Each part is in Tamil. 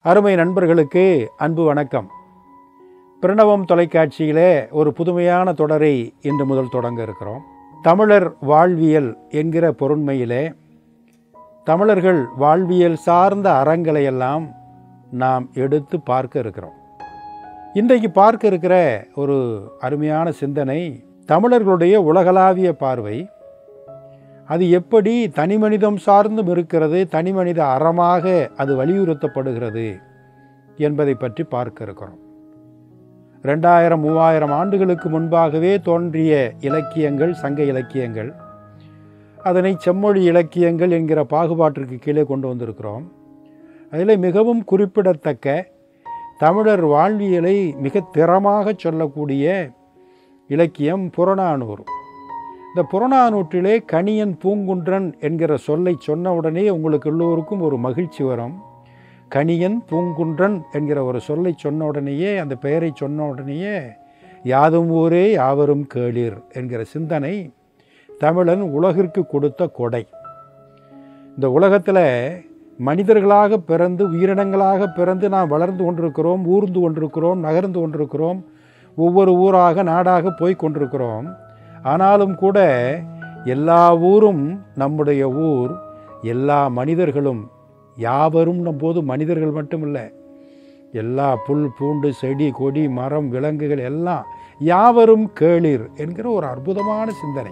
அருமை நண்பர்களுக்கு அன்பு வணக்கம். பிரணவம் தொலைக்காட்சியிலே ஒரு புதுமையான தொடரை இன்று முதல் தொடங்க இருக்கிறோம். தமிழர் வாழ்வியல் என்கிற பொருண்மையிலே தமிழர்கள் வாழ்வியல் சார்ந்த அறங்களையெல்லாம் நாம் எடுத்து பார்க்க இருக்கிறோம். இன்றைக்கு பார்க்க இருக்கிற ஒரு அருமையான சிந்தனை தமிழர்களுடைய உலகளாவிய பார்வை. அது எப்படி தனி மனிதம் சார்ந்தும் இருக்கிறது, தனி மனித அறமாக அது வலியுறுத்தப்படுகிறது என்பதை பற்றி பார்க்க இருக்கிறோம். 2000-3000 ஆண்டுகளுக்கு முன்பாகவே தோன்றிய இலக்கியங்கள், சங்க இலக்கியங்கள், அதனை செம்மொழி இலக்கியங்கள் என்கிற பாகுபாட்டிற்கு கீழே கொண்டு வந்திருக்கிறோம். அதில் மிகவும் குறிப்பிடத்தக்க தமிழர் வாழ்வியலை மிக திறமாக சொல்லக்கூடிய இலக்கியம் புறநானூறு. இந்த புறநானூற்றிலே கணியன் பூங்குன்றன் என்கிற சொல்லை சொன்ன உடனே உங்களுக்கு எல்லோருக்கும் ஒரு மகிழ்ச்சி வரும். கணியன் பூங்குன்றன் என்கிற ஒரு சொல்லை சொன்ன உடனேயே, அந்த பெயரை சொன்ன உடனேயே யாதும் ஊரே யாவரும் கேளீர் என்கிற சிந்தனை தமிழன் உலகிற்கு கொடுத்த கொடை. இந்த உலகத்தில் மனிதர்களாக பிறந்து, உயிரினங்களாக பிறந்து நாம் வளர்ந்து கொண்டிருக்கிறோம், ஊர்ந்து கொண்டிருக்கிறோம், நகர்ந்து கொண்டிருக்கிறோம், ஒவ்வொரு ஊராக நாடாக போய் கொண்டிருக்கிறோம். ஆனாலும் கூட எல்லா ஊரும் நம்முடைய ஊர், எல்லா மனிதர்களும் யாவரும் போது மனிதர்கள் மட்டுமில்லை, எல்லா புல் பூண்டு செடி கொடி மரம் விலங்குகள் எல்லாம் யாவரும் கேளீர் என்கிற ஒரு அற்புதமான சிந்தனை.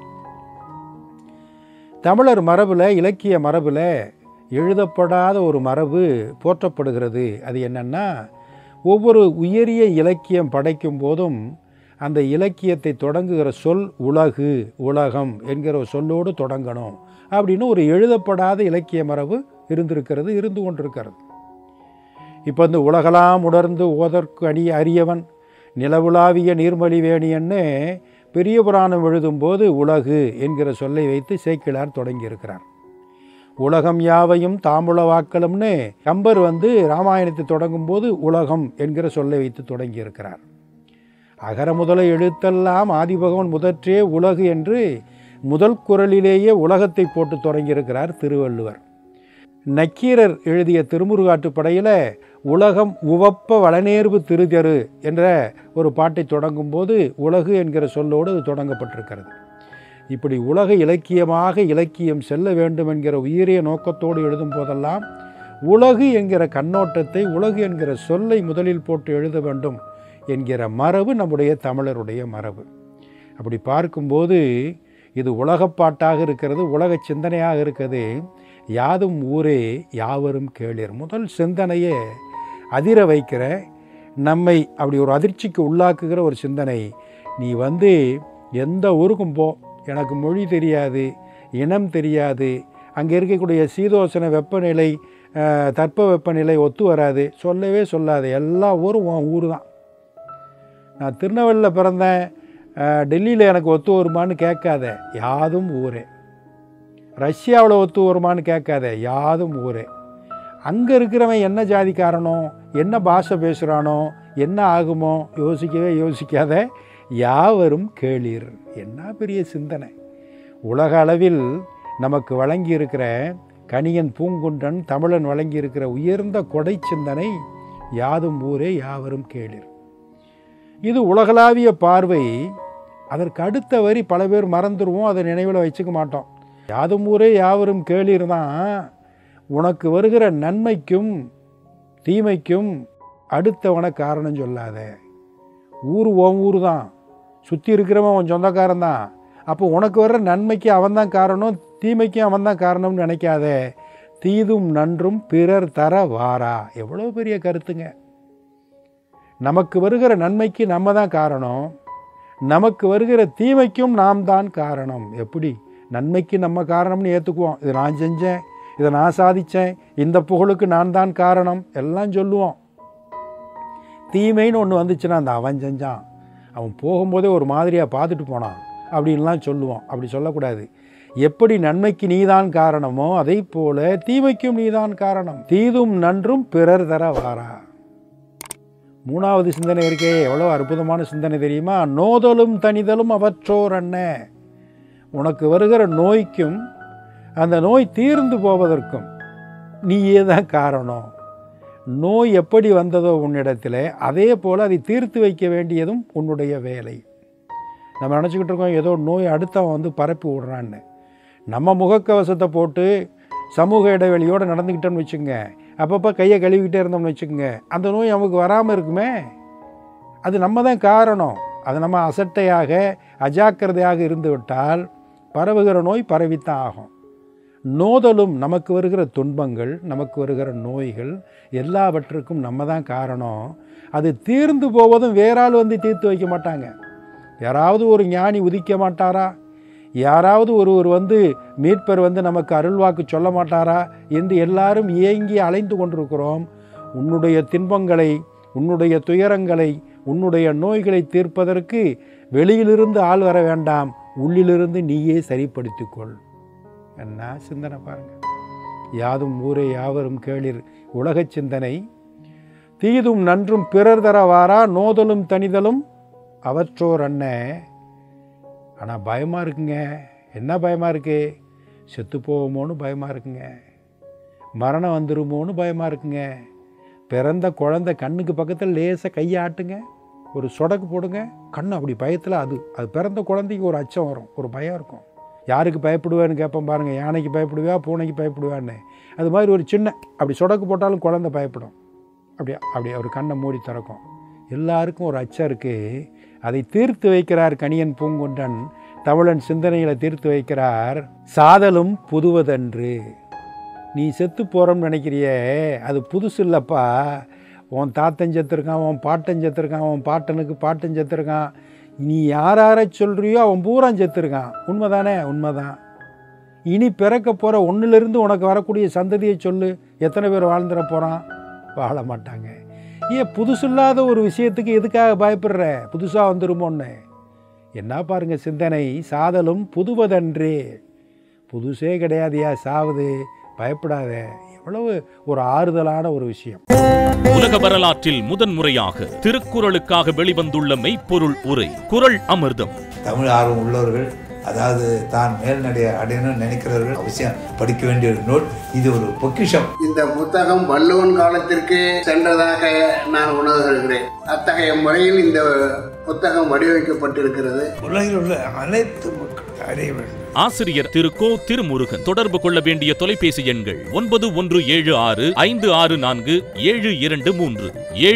தமிழர் மரபில், இலக்கிய மரபில் எழுதப்படாத ஒரு மரபு போற்றப்படுகிறது. அது என்னன்னா, ஒவ்வொரு உயரிய இலக்கியம் படைக்கும் போதும் அந்த இலக்கியத்தை தொடங்குகிற சொல் உலகு, உலகம் என்கிற சொல்லோடு தொடங்கணும் அப்படின்னு ஒரு எழுதப்படாத இலக்கிய மரபு இருந்திருக்கிறது, இருந்து கொண்டிருக்கிறது. இப்போ இந்த உலகலாம் உணர்ந்து ஓதற்கு அரியவன் நிலவுலாவிய நீர்மலி வேணியன்னு பெரிய புராணம் எழுதும்போது உலகு என்கிற சொல்லை வைத்து சேக்கிழார் தொடங்கியிருக்கிறார். உலகம் யாவையும் தாமுளவாக்கலும்னு கம்பர் ராமாயணத்தை தொடங்கும் போது உலகம் என்கிற சொல்லை வைத்து தொடங்கியிருக்கிறார். அகர முதல எழுத்தெல்லாம் ஆதிபகவன் முதற்றே உலகு என்று முதல் குறளிலேயே உலகத்தை போட்டு தொடங்கியிருக்கிறார் திருவள்ளுவர். நக்கீரர் எழுதிய திருமுருகாற்றுப்படையில் உலகம் உவப்ப வளநேர்வு திருதெரு என்ற ஒரு பாட்டை தொடங்கும் போது உலகு என்கிற சொல்லோடு அது தொடங்கப்பட்டிருக்கிறது. இப்படி உலக இலக்கியமாக இலக்கியம் செல்ல வேண்டும் என்கிற உயரிய நோக்கத்தோடு எழுதும் போதெல்லாம் உலகு என்கிற கண்ணோட்டத்தை, உலகு என்கிற சொல்லை முதலில் போட்டு எழுத வேண்டும் என்கிற மரபு நம்முடைய தமிழருடைய மரபு. அப்படி பார்க்கும்போது இது உலகப்பாட்டாக இருக்கிறது, உலக சிந்தனையாக இருக்கிறது. யாதும் ஊரே யாவரும் கேளீர் முதல் சிந்தனையே அதிர வைக்கிற, நம்மை அப்படி ஒரு அதிர்ச்சிக்கு உள்ளாக்குகிற ஒரு சிந்தனை. நீ எந்த ஊருக்கும் போ, எனக்கு மொழி தெரியாது, இனம் தெரியாது, அங்கே இருக்கக்கூடிய சீதோசன வெப்பநிலை, தட்ப வெப்பநிலை ஒத்து வராது, சொல்லவே சொல்லாது, எல்லா ஊரும் உன் ஊர் தான். நான் திருநெல்வேலியில் பிறந்தேன், டெல்லியில் எனக்கு ஒத்து வருமானு கேட்காத, யாதும் ஊரே. ரஷ்யாவில் ஒத்து வருமானு கேட்காத, யாதும் ஊரே. அங்கே இருக்கிறவன் என்ன ஜாதிக்காரனோ, என்ன பாஷை பேசுகிறானோ, என்ன ஆகுமோ யோசிக்கவே யோசிக்காத, யாவரும் கேளீர். என்ன பெரிய சிந்தனை! உலக அளவில் நமக்கு வழங்கியிருக்கிற கணியன் பூங்குன்றன் தமிழன் வழங்கியிருக்கிற உயர்ந்த கொடை சிந்தனை யாதும் ஊரே யாவரும் கேளீர். இது உலகளாவிய பார்வை. அதற்கு அடுத்த வரி பல பேர் மறந்துடுவோம், அதை நினைவில் வச்சுக்க மாட்டோம். யாதும் ஊரே யாவரும் கேளீர் தான் உனக்கு வருகிற நன்மைக்கும் தீமைக்கும் அடுத்தவனை காரணம் சொல்லாத. ஊர் உன் ஊர் தான், சுற்றி இருக்கிறவன் உன் சொந்தக்காரன் தான். அப்போ உனக்கு வர்ற நன்மைக்கு அவன் தான் காரணம், தீமைக்கும் அவன் தான் காரணம்னு நினைக்காத. தீதும் நன்றும் பிறர் தர வாரா. எவ்வளோ பெரிய கருத்துங்க! நமக்கு வருகிற நன்மைக்கு நம்ம தான் காரணம், நமக்கு வருகிற தீமைக்கும் நாம் தான் காரணம். எப்படி? நன்மைக்கு நம்ம காரணம்னு ஏற்றுக்குவோம், இதை நான் செஞ்சேன், இதை நான் சாதித்தேன், இந்த புகழுக்கு நான் தான் காரணம் எல்லாம் சொல்லுவோம். தீமைன்னு ஒன்று வந்துச்சுன்னா அந்த அவன் செஞ்சான், அவன் போகும்போதே ஒரு மாதிரியாக பார்த்துட்டு போனான் அப்படின்லாம் சொல்லுவோம். அப்படி சொல்லக்கூடாது. எப்படி நன்மைக்கு நீதான் காரணமோ அதை போல தீமைக்கும் நீதான் காரணம். தீதும் நன்றும் பிறர் தர வாரா. மூணாவது சிந்தனை இருக்கே, எவ்வளோ அற்புதமான சிந்தனை தெரியுமா? நோதலும் தனிதலும் அவற்றோர் அண்ண. உனக்கு வருகிற நோய்க்கும் அந்த நோய் தீர்ந்து போவதற்கும் நீயே தான் காரணம். நோய் எப்படி வந்ததோ உன்னிடத்தில், அதே போல் அதை தீர்த்து வைக்க வேண்டியதும் உன்னுடைய வேலை. நம்ம நினச்சிக்கிட்டு இருக்கோம் ஏதோ நோய் அடுத்தவன் வந்து பரப்பி விடுறான்னு. நம்ம முகக்கவசத்தை போட்டு சமூக இடைவெளியோடு நடந்துக்கிட்டோன்னு வச்சுக்கோங்க, அப்பப்போ கையை கழுவிக்கிட்டே இருந்தோம்னு வச்சுக்கோங்க, அந்த நோய் நமக்கு வராமல் இருக்குமே. அது நம்ம தான் காரணம். அது நம்ம அசட்டையாக அஜாக்கிரதையாக இருந்து விட்டால் பரவுகிற நோய் பரவித்தான் ஆகும். நோதலும் நமக்கு வருகிற துன்பங்கள், நமக்கு வருகிற நோய்கள் எல்லாவற்றுக்கும் நம்ம தான் காரணம். அது தீர்ந்து போவதும் வேறால் வந்து தீர்த்து வைக்க மாட்டாங்க. யாராவது ஒரு ஞானி உதிக்க மாட்டாரா? யாராவது ஒருவர் வந்து மீட்பர் வந்து நமக்கு அருள்வாக்கு சொல்ல மாட்டாரா என்று எல்லாரும் ஏங்கி அலைந்து கொண்டிருக்கிறோம். உன்னுடைய துன்பங்களை, உன்னுடைய துயரங்களை, உன்னுடைய நோய்களை தீர்ப்பதற்கு வெளியிலிருந்து ஆள் வர வேண்டாம், உள்ளிலிருந்து நீயே சரிப்படுத்திக்கொள். என்ன சிந்தனை பாருங்கள். யாதும் ஊரே யாவரும் கேளிர் உலக சிந்தனை. தீதும் நன்றும் பிறர் தரவாரா, நோதலும் தனிதலும் அவற்றோர் அண்ண. ஆனால் பயமாக இருக்குங்க. என்ன பயமாக இருக்கு? செத்து போவோமோன்னு பயமாக இருக்குங்க. மரணம் வந்துருமோன்னு பயமாக இருக்குங்க. பிறந்த குழந்தை கண்ணுக்கு பக்கத்தில் லேசாக கையை ஆட்டுங்க, ஒரு சொடக்கு போடுங்க, கண்ணு அப்படி பயத்தில் அது பிறந்த குழந்தைக்கு ஒரு அச்சம் வரும், ஒரு பயம் இருக்கும். யாருக்கு பயப்படுவேன்னு கேட்போம் பாருங்கள். யானைக்கு பயப்படுவியா, பூனைக்கு பயப்படுவான்னு. அது மாதிரி ஒரு சின்ன அப்படி சொடக்கு போட்டாலும் குழந்தை பயப்படும். அப்படியே ஒரு கண்ணை மூடி திறக்கும். எல்லாருக்கும் ஒரு அச்சம் இருக்குது. அதை தீர்த்து வைக்கிறார் கணியன் பூங்குன்றன். தமிழன் சிந்தனைகளை தீர்த்து வைக்கிறார். சாதலும் புதுவதன்று. நீ செத்து போகிறோம்னு நினைக்கிறியே, அது புதுசு இல்லைப்பா. உன் தாத்தன் செத்துருக்கான், உன் பாட்டன் செத்துருக்கான், உன் பாட்டனுக்கு பாட்டன் செத்துருக்கான், நீ யாரை சொல்கிறியோ அவன் பூரா செத்துருக்கான். உண்மைதானே? உண்மைதான். இனி பிறக்க போகிற ஒன்றிலிருந்து உனக்கு வரக்கூடிய சந்ததியை சொல்லு, எத்தனை பேர் வாழ்ந்துட போகிறான்? வாழ மாட்டாங்க. ஏன் புதுசு இல்லாத ஒரு விஷயத்துக்கு எதுக்காக பயப்படுற? புதுசாக வந்துருமோன்னு. என்ன பாருங்க சிந்தனை. சாதலும் புதுவதன்றே. புதுசே கிடையாதியா சாவுது, பயப்படாத. எவ்வளவு ஒரு ஆறுதலான ஒரு விஷயம். உலக வரலாற்றில் முதன்முறையாக திருக்குறளுக்காக வெளிவந்துள்ள மெய்ப்பொருள் உரை குறள் அமிர்தம். தமிழ் ஆர்வம் உள்ளவர்கள், அதாவது தான் மேல்நடை அடையணும்னு நினைக்கிறவர்கள் அவசியம் படிக்க வேண்டிய ஒரு நூல். இது ஒரு பொக்கிஷம். இந்த புத்தகம் வள்ளுவன் காலத்திற்கு சென்றதாக நான் உணர்கிறேன். அத்தகைய முறையில் இந்த புத்தகம் வடிவமைக்கப்பட்டிருக்கிறது. உலகில் உள்ள அனைத்து மக்கள் அறிய வேண்டும். ஆசிரியர் திரு கோ. திருமுருகன். தொடர்பு கொள்ள வேண்டிய தொலைபேசி எண்கள் 9176564723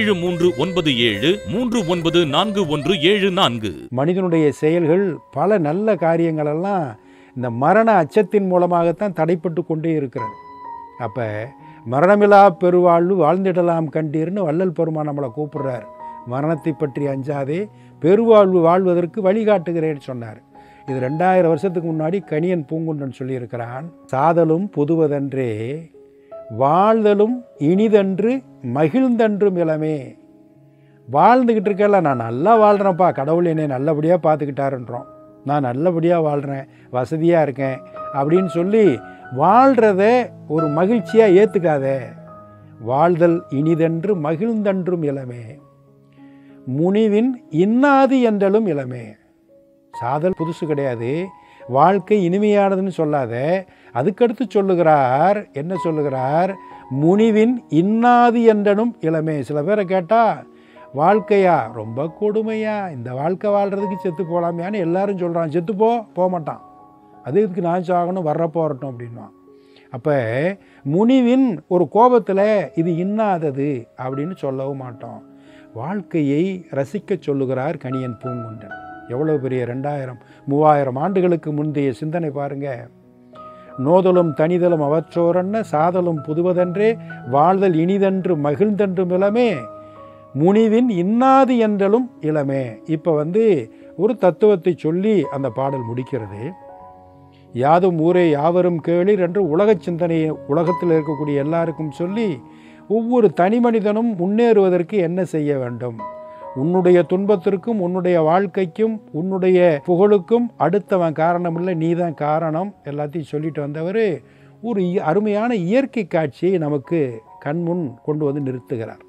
7397394174. மனிதனுடைய செயல்கள் பல நல்ல காரியங்களெல்லாம் இந்த மரண அச்சத்தின் மூலமாகத்தான் தடைப்பட்டு கொண்டே இருக்கிறது. அப்போ மரணமில்லா பெருவாழ்வு வாழ்ந்திடலாம் கண்டீர்னு வள்ளல் பெருமான் நம்மளை கூப்பிடுறார். மரணத்தை பற்றி அஞ்சாதே, பெருவாழ்வு வாழ்வதற்கு வழிகாட்டுகிறேன்னு சொன்னார். இது 2000 வருஷத்துக்கு முன்னாடி கணியன் பூங்குன்றன் சொல்லியிருக்கிறான். சாதலும் புதுவதன்றே, வாழ்தலும் இனிதன்று மகிழ்ந்தன்றும் இளமே. வாழ்ந்துக்கிட்டு இருக்கல, நான் நல்லா வாழ்கிறேன்ப்பா, கடவுள் என்னை நல்லபடியாக பார்த்துக்கிட்டாருன்றோம், நான் நல்லபடியாக வாழ்கிறேன், வசதியாக இருக்கேன் அப்படின்னு சொல்லி வாழ்கிறத ஒரு மகிழ்ச்சியாக ஏற்றுக்காத. வாழ்தல் இனிதன்று மகிழ்ந்தன்றும் இளமே, முனிவின் இன்னாது என்றலும் இளமே. சாதல் புதுசு கிடையாது, வாழ்க்கை இனிமையானதுன்னு சொல்லாத. அதுக்கடுத்து சொல்லுகிறார், என்ன சொல்லுகிறார்? முனிவின் இன்னாது என்றனும் இளமே. சில பேரை கேட்டால் வாழ்க்கையா ரொம்ப கொடுமையா, இந்த வாழ்க்கை வாழ்கிறதுக்கு செத்து போகலாமையான்னு எல்லாரும் சொல்கிறான். செத்து போக மாட்டான். அது இதுக்கு நான் சாகணும், வர்றப்போ வரட்டும் அப்படின்வான். அப்போ முனிவின் ஒரு கோபத்தில் இது இன்னாதது அப்படின்னு சொல்லவும் மாட்டோம். வாழ்க்கையை ரசிக்க சொல்லுகிறார் கணியன் பூங்குன்றன். எவ்வளோ பெரிய 2000-3000 ஆண்டுகளுக்கு முந்தைய சிந்தனை பாருங்கள். நோதலும் தனிதலும் அவற்றோரன்ன, சாதலும் புதுவதன்றே, வாழ்தல் இனிதன்று மகிழ்ந்தன்றும் இளமே, முனிவின் இன்னாது என்றலும் இளமே. இப்போ ஒரு தத்துவத்தை சொல்லி அந்த பாடல் முடிக்கிறது. யாதும் ஊரே யாவரும் கேளிர் என்று உலக சிந்தனையை உலகத்தில் இருக்கக்கூடிய எல்லாருக்கும் சொல்லி, ஒவ்வொரு தனி மனிதனும் முன்னேறுவதற்கு என்ன செய்ய வேண்டும்? உன்னுடைய துன்பத்திற்கும் உன்னுடைய வாழ்க்கைக்கும் உன்னுடைய புகழுக்கும் அடுத்தவன் காரணம் இல்லை, நீ தான் காரணம். எல்லாத்தையும் சொல்லிட்டு வந்தவர் ஒரு அருமையான இயற்கை காட்சியை நமக்கு கண்முன் கொண்டு வந்து நிறுத்துகிறார்.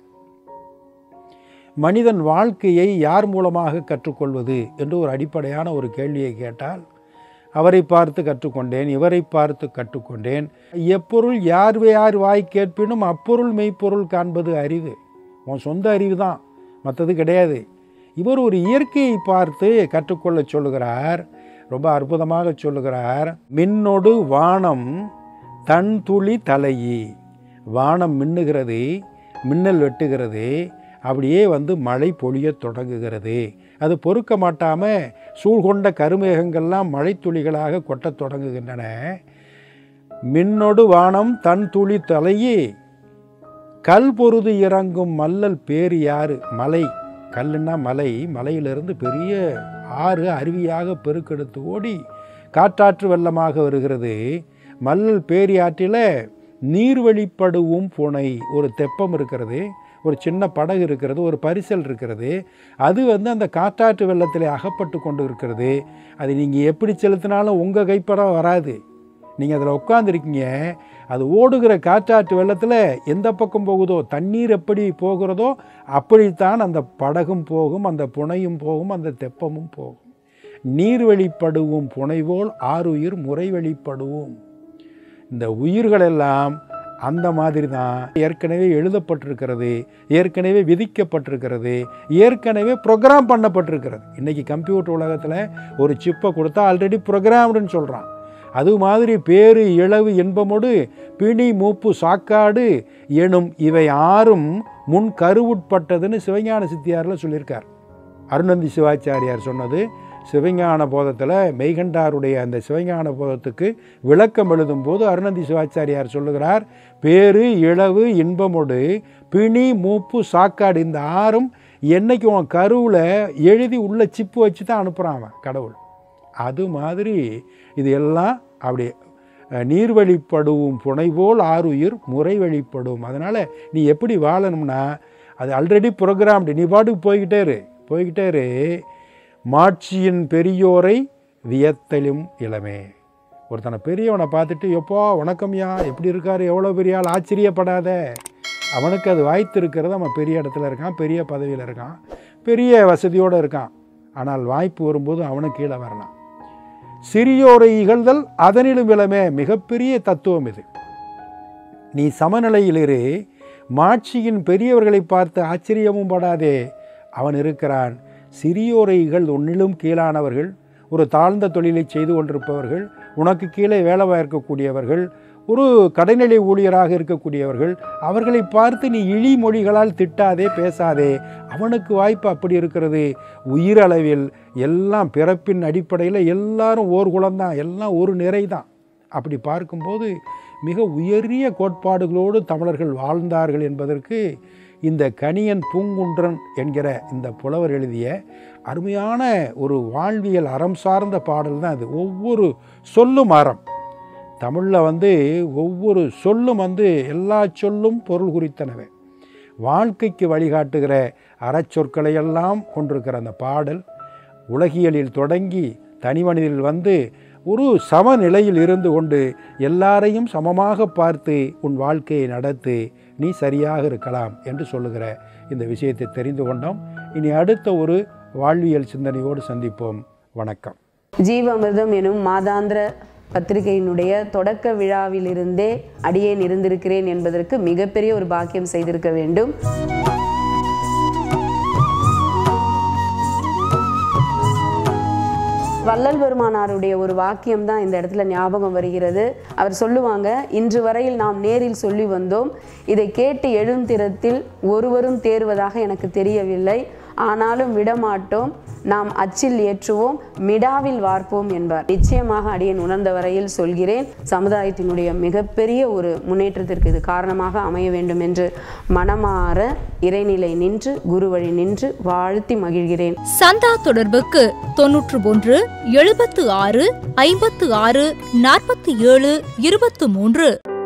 மனிதன் வாழ்க்கையை யார் மூலமாக கற்றுக்கொள்வது என்று ஒரு அடிப்படையான ஒரு கேள்வியை கேட்டால் அவரை பார்த்து கற்றுக்கொண்டேன், இவரை பார்த்து கற்றுக்கொண்டேன். எப்பொருள் யார் யார் வாய் கேட்பினும் அப்பொருள் மெய்ப்பொருள் காண்பது அறிவு. உன் சொந்த அறிவு தான், மற்றது கிடையாது. இவர் ஒரு இயற்கையை பார்த்து கற்றுக்கொள்ள சொல்லுகிறார். ரொம்ப அற்புதமாக சொல்லுகிறார். மின்னொடு வானம் தன் துளி தலையி. வானம் மின்னுகிறது, மின்னல் வெட்டுகிறது, அப்படியே மழை பொழிய தொடங்குகிறது. அது பொறுக்க மாட்டாமல் சூழ்கொண்ட கருமேகங்கள்லாம் மழை துளிகளாக கொட்டத் தொடங்குகின்றன. மின்னொடு வானம் தன் துளி தலையி கல் பொருது இறங்கும் மல்லல் பேரு யாரு. மலை, கல்லுன்னா மலை, மலையிலிருந்து பெரிய ஆறு அருவியாக பெருக்கெடுத்து ஓடி காற்றாற்று வெள்ளமாக வருகிறது. மல்லல் பேரியாற்றில் நீர்வழிப்படுவும் புனை, ஒரு தெப்பம் இருக்கிறது, ஒரு சின்ன படகு இருக்கிறது, ஒரு பரிசல் இருக்கிறது. அது அந்த காற்றாற்று வெள்ளத்தில் அகப்பட்டு கொண்டு இருக்கிறது. அது நீங்கள் எப்படி செலுத்தினாலும் உங்கள் கைப்படம் வராது. நீங்கள் அதில் உட்காந்துருக்கீங்க. அது ஓடுகிற காற்றாற்று வெள்ளத்தில் எந்த பக்கம் போகுதோ, தண்ணீர் எப்படி போகிறதோ அப்படித்தான் அந்த படகும் போகும், அந்த புனையும் போகும், அந்த தெப்பமும் போகும். நீர் வழிப்படுவும் புனைவோல் ஆறுயிர் முறை வழிப்படுவோம். இந்த உயிர்களெல்லாம் அந்த மாதிரி தான் ஏற்கனவே எழுதப்பட்டிருக்கிறது, ஏற்கனவே விதிக்கப்பட்டிருக்கிறது, ஏற்கனவே ப்ரோக்ராம் பண்ணப்பட்டிருக்கிறது. இன்றைக்கி கம்ப்யூட்டர் உலகத்தில் ஒரு சிப்பை கொடுத்தா ஆல்ரெடி ப்ரோக்ராம்டுன்னு சொல்கிறான். அது மாதிரி பேரு இளவு இன்பமோடு பிணி மூப்பு சாக்காடு எனும் இவை ஆறும் முன் கருவுட்பட்டதுன்னு சிவஞான சித்தியாரில் சொல்லியிருக்கார். அருணந்தி சிவாச்சாரியார் சொன்னது சிவஞான போதத்தில் மெய்கண்டாருடைய அந்த சிவஞான போதத்துக்கு விளக்கம் எழுதும்போது அருணந்தி சிவாச்சாரியார் சொல்லுகிறார், பேரு இளவு இன்பமோடு பிணி மூப்பு சாக்காடு இந்த ஆறும் என்னைக்கு உன் கருவில் எழுதி உள்ள சிப்பு வச்சு தான் அனுப்புகிறான் அவன் கடவுள். அது மாதிரி இது எல்லாம் அப்படி நீர் வழிப்படுவும் புனைவோல் ஆறுயிர் முறை வழிப்படும். அதனால் நீ எப்படி வாழணும்னா அது ஆல்ரெடி ப்ரோக்ராம்டு. நீ பாட்டுக்கு போய்கிட்டே இரு. மாட்சியின் பெரியோரை வியத்தலும் இளமே. ஒருத்தனை பெரியவனை பார்த்துட்டு எப்போ வணக்கம்யா, எப்படி இருக்காரு, எவ்வளோ பெரிய ஆள், ஆச்சரியப்படாத. அவனுக்கு அது வாய்த்து இருக்கிறது, அவன் பெரிய இடத்துல இருக்கான், பெரிய பதவியில் இருக்கான், பெரிய வசதியோடு இருக்கான். ஆனால் வாய்ப்பு வரும்போது அவனுக்கு கீழே வரலாம். சிறியோரை இகழ்தல் அதனிலும் இளமே. மிகப்பெரிய தத்துவம் இது. நீ சமநிலையில் இரு. மாட்சியின் பெரியவர்களை பார்த்து ஆச்சரியமும் படாதே. அவன் இருக்கிறான். சிறியோரை இகழ்ந்து உன்னிலும் கீழானவர்கள், ஒரு தாழ்ந்த தொழிலை செய்து கொண்டிருப்பவர்கள், உனக்கு கீழே வேலை இருக்கக்கூடியவர்கள், ஒரு கடைநிலை ஊழியராக இருக்கக்கூடியவர்கள், அவர்களை பார்த்து நீ இழி மொழிகளால் திட்டாதே, பேசாதே. அவனுக்கு வாய்ப்பு அப்படி இருக்கிறது. உயிரளவில் எல்லாம் பிறப்பின் அடிப்படையில் எல்லாரும் ஓர் குலம்தான், எல்லாம் ஒரு நிறை தான். அப்படி பார்க்கும்போது மிக உயரிய கோட்பாடுகளோடு தமிழர்கள் வாழ்ந்தார்கள் என்பதற்கு இந்த கணியன் பூங்குன்றன் என்கிற இந்த புலவர் எழுதிய அருமையான ஒரு வாழ்வியல் அறம் சார்ந்த பாடல் தான் அது. ஒவ்வொரு சொல்லும் அறம். தமிழில் ஒவ்வொரு சொல்லும் எல்லா சொல்லும் பொருள் குறித்தனவே. வாழ்க்கைக்கு வழிகாட்டுகிற அறச்சொற்களையெல்லாம் கொண்டிருக்கிற அந்த பாடல் உலகியலில் தொடங்கி தனி மனிதனில் ஒரு சமநிலையில் இருந்து கொண்டு எல்லாரையும் சமமாக பார்த்து உன் வாழ்க்கையை நடத்து, நீ சரியாக இருக்கலாம் என்று சொல்லுகிற இந்த விஷயத்தை தெரிந்து கொண்டோம். இனி அடுத்த ஒரு வாழ்வியல் சிந்தனையோடு சந்திப்போம். வணக்கம். ஜீவாமிர்தம் எனும் மாதாந்திர பத்திரிகையினுடைய தொடக்க விழாவிலிருந்தே அடியேன் இருந்திருக்கிறேன் என்பதற்கு மிகப்பெரிய ஒரு பாக்கியம் செய்திருக்க வேண்டும். வள்ளல் பெருமானாருடைய ஒரு வாக்கியம் தான் இந்த இடத்துல ஞாபகம் வருகிறது. அவர் சொல்லுவாங்க, இன்று வரையில் நாம் நேரில் சொல்லி வந்தோம், இதை கேட்டு எழுந்திரத்தில் ஒருவரும் தேர்வதாக எனக்கு தெரியவில்லை, ஆனாலும் விடமாட்டோம், நாம் அச்சில் ஏற்றுவோம், மிடாவில் வார்ப்போம் என்பார். நிச்சயமாக அடியேன் உணர்ந்த வரையில் சொல்கிறேன், சமுதாயத்தினுடைய மிகப்பெரிய ஒரு முன்னேற்றத்திற்கு இது காரணமாக அமைய வேண்டும் என்று மனமாற இறைநிலை நின்று குரு வழி நின்று வாழ்த்தி மகிழ்கிறேன். சந்தா தொடர்புக்கு 91 76 56 47 23